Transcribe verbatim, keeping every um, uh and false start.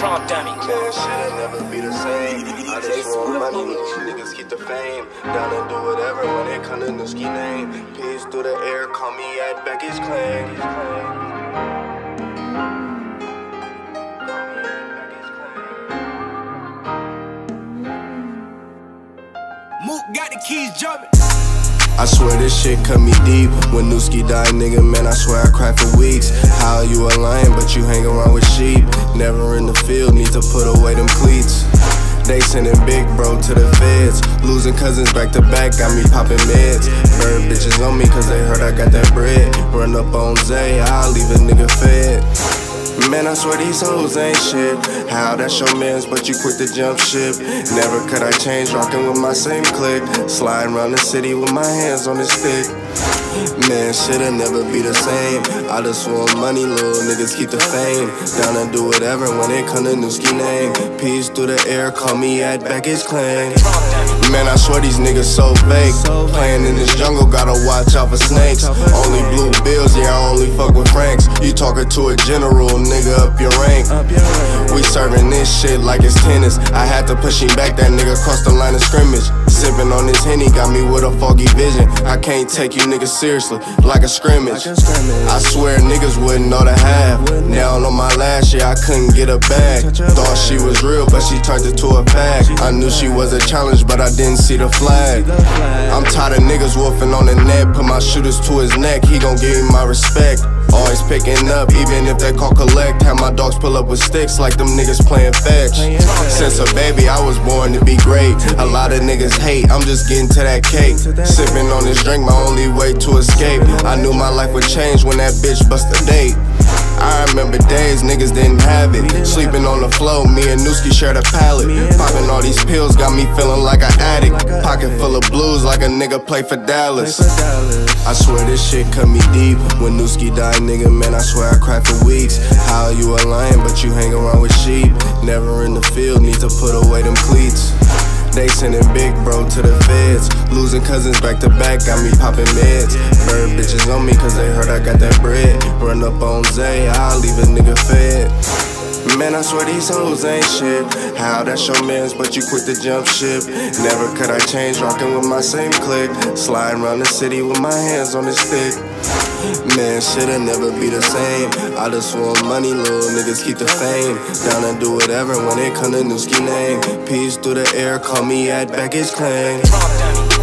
Trump dummy. Man, shit'll never be the same. I just want money, niggas keep the fame. Down and do whatever when it come to Newski name. Peace through the air, call me at Becky's Clan. Mook got the keys jumping. I swear this shit cut me deep. When Newski died, nigga, man, I swear I cried for weeks. How you a lion, but you hang around with sheep? Never in the field, need to put away them cleats. They sending big bro to the feds. Losing cousins back to back, got me popping meds. Bird bitches on me cause they heard I got that bread. Run up on Zay, I'll leave a nigga fed. Man, I swear these hoes ain't shit. How that's your mans, but you quit to jump ship. Never could I change, rockin' with my same clique. Sliding around the city with my hands on the stick. Man, shit'll never be the same. I just want money, little niggas keep the fame. Down and do whatever when it come to Newski name. Peace through the air, call me at Becky's Clan. Man, I swear these niggas so fake. Playing in this jungle, gotta watch out for snakes. Only blue bills, yeah, I only fuck with Franks. You talking to a general, nigga, up your rank. We serving this shit like it's tennis. I had to push him back, that nigga crossed the line of scrimmage. Sipping on this Henny, got me with a foggy vision. I can't take you niggas seriously, like a scrimmage. I swear niggas wouldn't know the half. Down on my last year, I couldn't get her back. Thought she was real, but she turned it to a fact. I knew she was a challenge, but I didn't see the flag. I'm tired of niggas wolfing on the net. Put my shooters to his neck, he gon' give me my respect. Always picking up, even if they call collect. Have my dogs pull up with sticks like them niggas playing fetch. Since a baby, I was born to be great. A lot of niggas hate, I'm just getting to that cake. Sipping on this drink, my only way to escape. I knew my life would change when that bitch bust a date. I remember days niggas didn't have it. Sleeping on the floor, me and Newski shared a pallet. Popping all these pills got me feeling like an addict. Pocket full of blues like a nigga play for Dallas. I swear this shit cut me deep. When Newski died, nigga, man, I swear I cried for weeks. How you a lion, but you hang around with sheep? Never in the field, need to put away them cleats. They sending big bro to the feds. Losing cousins back to back, got me popping meds. Bird bitches on me cause they heard I got that bread. Run up on Zay, I'll leave a nigga fed. Man, I swear these hoes ain't shit. How that's your mans, but you quit to jump ship. Never could I change, rockin' with my same clique. Sliding around the city with my hands on the stick. Man, shit'll never be the same. I just want money, little niggas keep the fame. Down and do whatever when it come to Newski name. Peace through the air, call me at Becky's Clan.